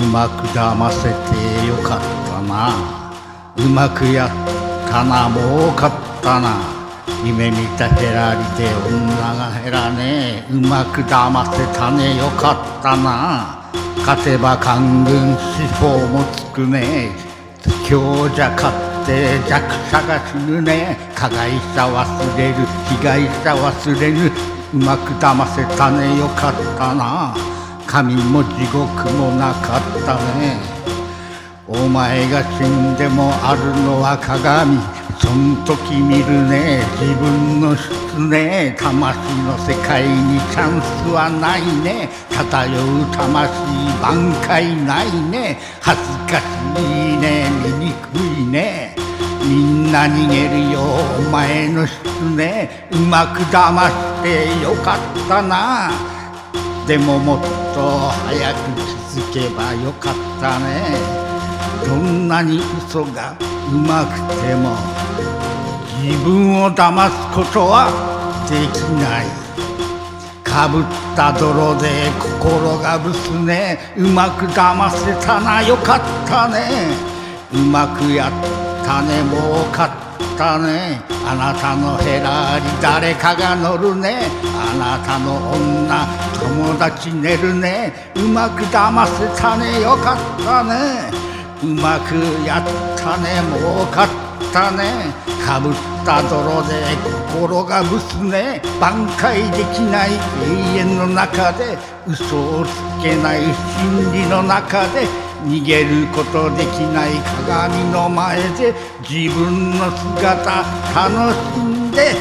まく騙せてよかったな。うまくやったな、儲かったな。夢見たヘラリで女が減らねえ。うまく騙せたね、よかったな。勝てば官軍司法もつくね。強者勝って弱者が死ぬね。加害者忘れる、被害者忘れぬ。うまく騙せたね、よかったな。神も地獄もなかったね。お前が死んでもあるのは鏡。そん時見るね、自分の質ね。魂の世界にチャンスはないね。漂う魂挽回ないね。恥ずかしいね、醜いね。みんな逃げるよ、お前の質ね。うまく騙してよかったな。でももっと早く気づけばよかったね。どんなに嘘がうまくても自分を騙すことはできない。かぶった泥で心がぶすね。うまく騙せたな、よかったね。うまくやったね、儲かったね。あなたのヘラリ誰かが乗るね。あなたの女友達寝るね。うまく騙せたね、よかったね。うまくやったね、儲かったね。かぶった泥で心がぶすね。挽回できない永遠の中で、嘘をつけない真理の中で、逃げることできない鏡の前で自分の姿楽しんでい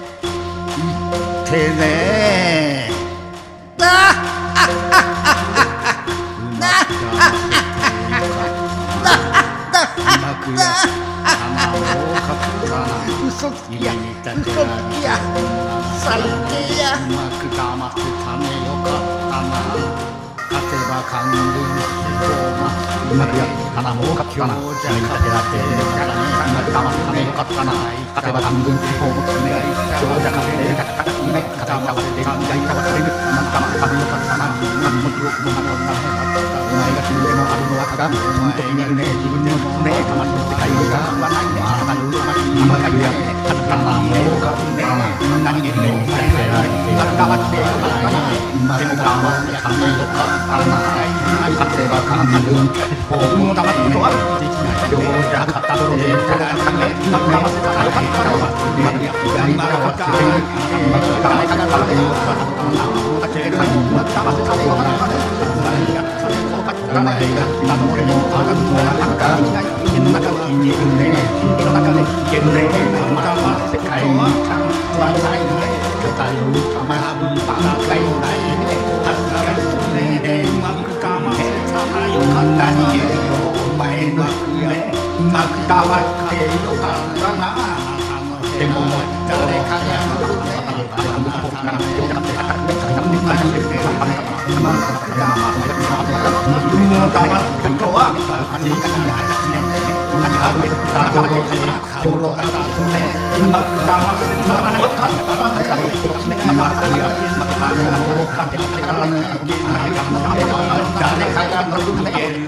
ってね。嘘つきや、嘘つきや、最低や。うまく騙せたね、よかったな。勝てば官軍司法がうまくやったな、儲かったな。夢見たてらってうまく騙せたね、よかったな。勝てば官軍司法もつくね。強者勝って弱者が死ぬね。勝てば忘れて被害者忘れぬ。うまく騙せたね、よかったな。神も地獄もなかったね。お前が死んでもあるのは鏡。その時にあるね、自分でもね、魂の世界にはないね。あなたの魂にはないね。勝ったな、儲かったな。みんな逃げるね。うまく騙してよかったな。でも騙せたね、よかったな。勝てば官軍法を騙すことはできない。強者勝ったのでうまく騙せたらよかったな。うまくやってやりましょうか。うまく騙せたらよかったな。うまく騙せたらよかったな。お前が今の俺のあるのはなんか家の中にいるね。家の中でいけるね。まだまだ世界にちゃんとはないね。偏る魂挽回ないね。恥ずかしいね。うまく騙せたらよかった逃げるよ、お前の夢。うまく騙してよかったな。でも誰かが自分を騙すことはできない。かぶった泥で心がぶすね。うまく騙せたらよかったな。うまくやったね、儲かったからね。誰かが乗るね。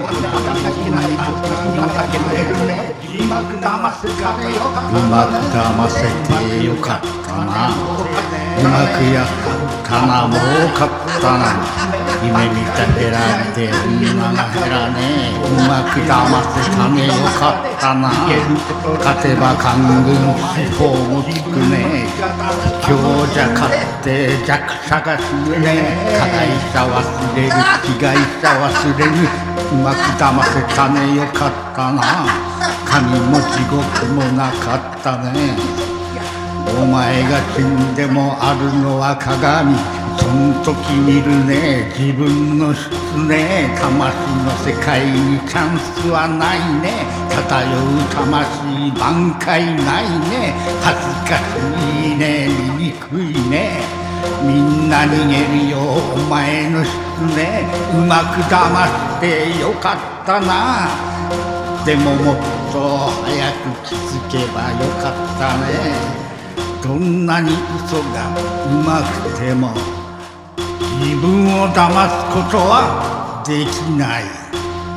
うまく騙せたね、よかったな。うまく騙せてよかったな。うまくやったな、儲かったな。夢見たヘラで女が減らねえ。うまく騙せたね、よかったな。勝てば官軍司法もつくね。強者勝って弱者が死ぬね。加害者忘れる、被害者忘れる。うまく騙せたね、よかったな。神も地獄もなかったね。お前が死んでもあるのは鏡。そん時見るね、自分の質ね。魂の世界にチャンスはないね。漂う魂挽回ないね。恥ずかしいね、醜いね。みんな逃げるよ、お前の質ね。うまく騙してよかったな。でももっと早く気づけばよかったね。どんなに嘘がうまくても自分を騙すことはできない。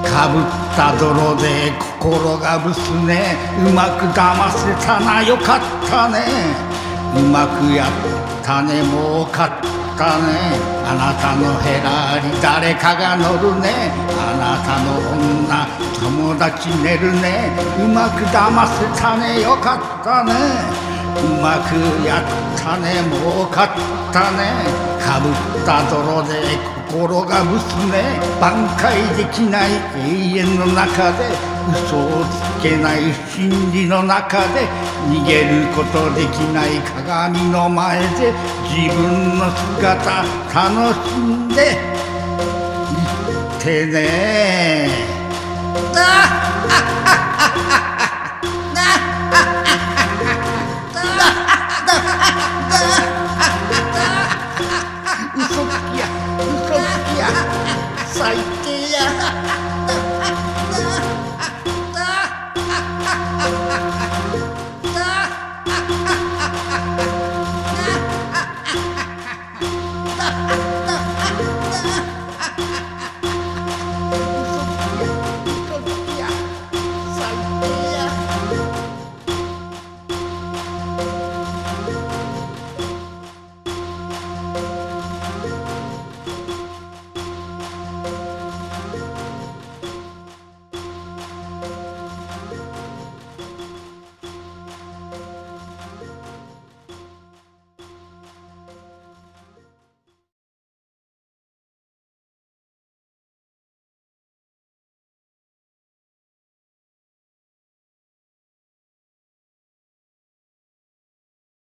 かぶった泥で心がぶすね。うまく騙せたな、よかったね。うまくやったね、儲かったね。あなたのヘラに誰かが乗るね。あなたの女友達寝るね。うまく騙せたね、よかったね。うまくやったね、儲かったね。かぶった泥で心がぶすね。挽回できない永遠の中で、嘘をつけない真理の中で、逃げることできない鏡の前で、自分の姿楽しんでいってね。嘘つきや、嘘つきや、最低や。